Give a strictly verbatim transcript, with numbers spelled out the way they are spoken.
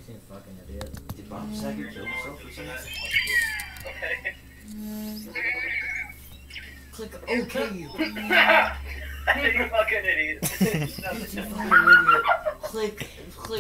You fucking idiot. Did Bob Saget kill himself or something? Okay. Click OK. You fucking idiot. You fucking idiot. Click, click.